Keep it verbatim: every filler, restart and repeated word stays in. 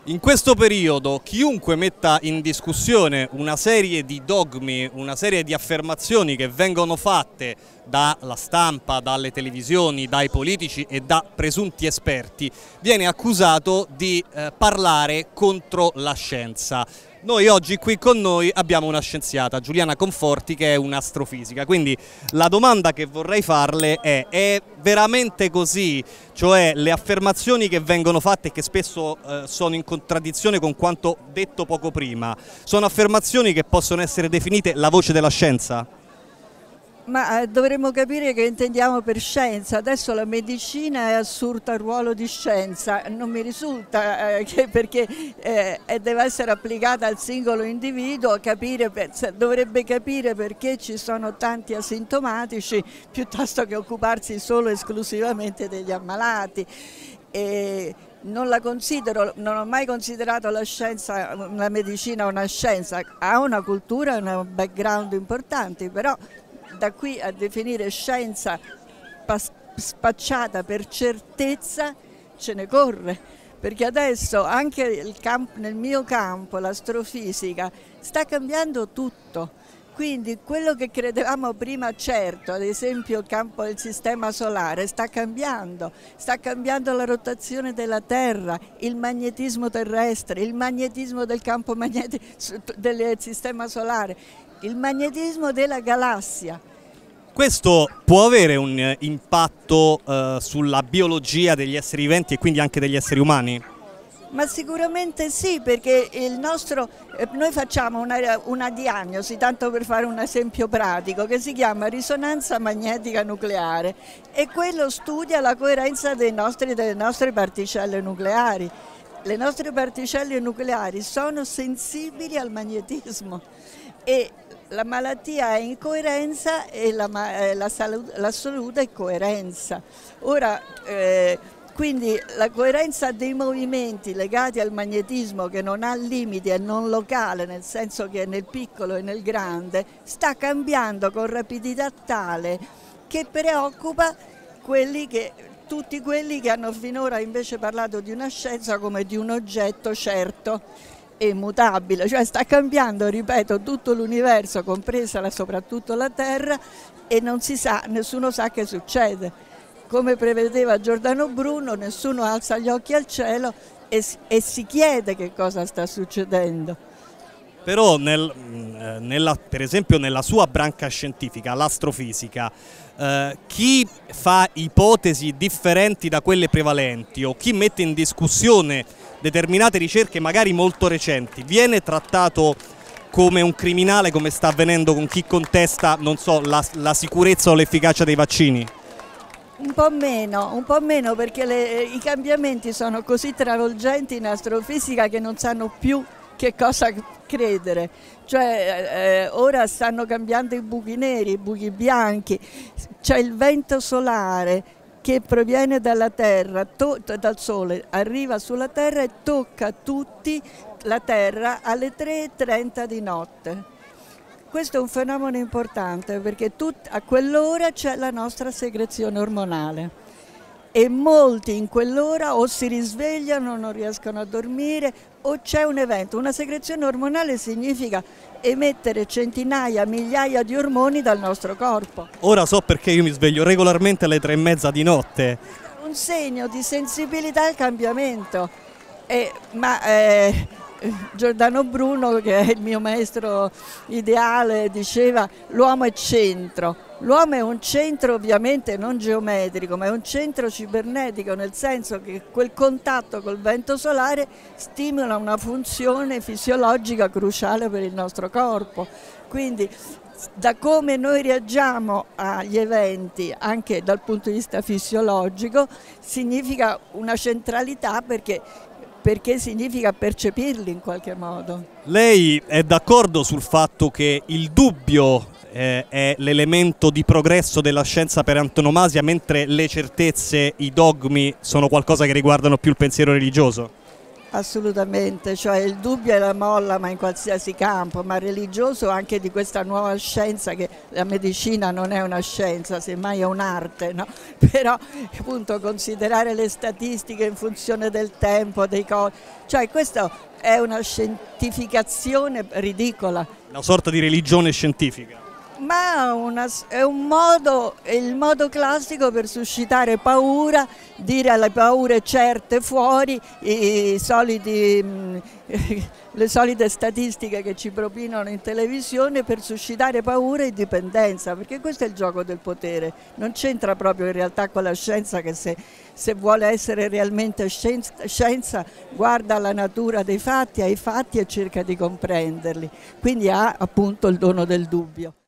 In questo periodo chiunque metta in discussione una serie di dogmi, una serie di affermazioni che vengono fatte dalla stampa, dalle televisioni, dai politici e da presunti esperti, viene accusato di eh, parlare contro la scienza. Noi oggi qui con noi abbiamo una scienziata, Giuliana Conforti, che è un'astrofisica, quindi la domanda che vorrei farle è: è veramente così? Cioè le affermazioni che vengono fatte e che spesso eh, sono in contraddizione con quanto detto poco prima, sono affermazioni che possono essere definite la voce della scienza? Ma eh, dovremmo capire che intendiamo per scienza. Adesso la medicina è assurta al ruolo di scienza, non mi risulta eh, che perché eh, deve essere applicata al singolo individuo, capire, dovrebbe capire perché ci sono tanti asintomatici piuttosto che occuparsi solo e esclusivamente degli ammalati. E non la considero, non ho mai considerato la scienza, la medicina una scienza, ha una cultura e un background importanti, però da qui a definire scienza spacciata per certezza ce ne corre, perché adesso anche il campo, nel mio campo, l'astrofisica, sta cambiando tutto. Quindi quello che credevamo prima certo, ad esempio il campo del sistema solare, sta cambiando, sta cambiando la rotazione della Terra, il magnetismo terrestre, il magnetismo del campo magnetico del sistema solare, il magnetismo della galassia. Questo può avere un impatto eh, sulla biologia degli esseri viventi e quindi anche degli esseri umani? Ma sicuramente sì, perché il nostro, eh, noi facciamo una, una diagnosi, tanto per fare un esempio pratico, che si chiama risonanza magnetica nucleare, e quello studia la coerenza dei nostri, delle nostre particelle nucleari. Le nostre particelle nucleari sono sensibili al magnetismo e la malattia è incoerenza e la, la, l'assoluta è coerenza. Ora, eh, quindi la coerenza dei movimenti legati al magnetismo, che non ha limiti, è non locale, nel senso che è nel piccolo e nel grande, sta cambiando con rapidità tale che preoccupa quelli che, tutti quelli che hanno finora invece parlato di una scienza come di un oggetto certo e immutabile, cioè sta cambiando, ripeto, tutto l'universo, compresa la, soprattutto la Terra, e non si sa, nessuno sa che succede. Come prevedeva Giordano Bruno, nessuno alza gli occhi al cielo e, e si chiede che cosa sta succedendo. Però nel, nella, per esempio nella sua branca scientifica, l'astrofisica, eh, chi fa ipotesi differenti da quelle prevalenti o chi mette in discussione determinate ricerche magari molto recenti viene trattato come un criminale, come sta avvenendo con chi contesta, non so, la, la sicurezza o l'efficacia dei vaccini? Un po' meno, un po' meno perché le, i cambiamenti sono così travolgenti in astrofisica che non sanno più che cosa credere. Cioè eh, ora stanno cambiando i buchi neri, i buchi bianchi, c'è il vento solare che proviene dalla Terra, dal Sole, arriva sulla Terra e tocca tutti la Terra alle tre e trenta di notte. Questo è un fenomeno importante perché a quell'ora c'è la nostra secrezione ormonale e molti in quell'ora o si risvegliano, non riescono a dormire o c'è un evento. Una secrezione ormonale significa emettere centinaia, migliaia di ormoni dal nostro corpo. Ora so perché io mi sveglio regolarmente alle tre e mezza di notte. Un segno di sensibilità al cambiamento, eh, ma eh, Giordano Bruno, che è il mio maestro ideale, diceva l'uomo è centro. L'uomo è un centro ovviamente non geometrico, ma è un centro cibernetico, nel senso che quel contatto col vento solare stimola una funzione fisiologica cruciale per il nostro corpo. Quindi da come noi reagiamo agli eventi, anche dal punto di vista fisiologico, significa una centralità perché perché significa percepirli in qualche modo. Lei è d'accordo sul fatto che il dubbio eh, è l'elemento di progresso della scienza per antonomasia, mentre le certezze, i dogmi sono qualcosa che riguardano più il pensiero religioso? Assolutamente, cioè il dubbio è la molla ma in qualsiasi campo, ma religioso anche di questa nuova scienza, che la medicina non è una scienza, semmai è un'arte, no? Però appunto considerare le statistiche in funzione del tempo, dei costi, cioè questa è una scientificazione ridicola. Una sorta di religione scientifica. Ma una, è un modo, è il modo classico per suscitare paura, dire alle paure certe fuori, i, i soliti, le solite statistiche che ci propinano in televisione per suscitare paura e dipendenza, perché questo è il gioco del potere, non c'entra proprio in realtà con la scienza, che se, se vuole essere realmente scienza, scienza guarda alla natura dei fatti, ai fatti e cerca di comprenderli, quindi ha appunto il dono del dubbio.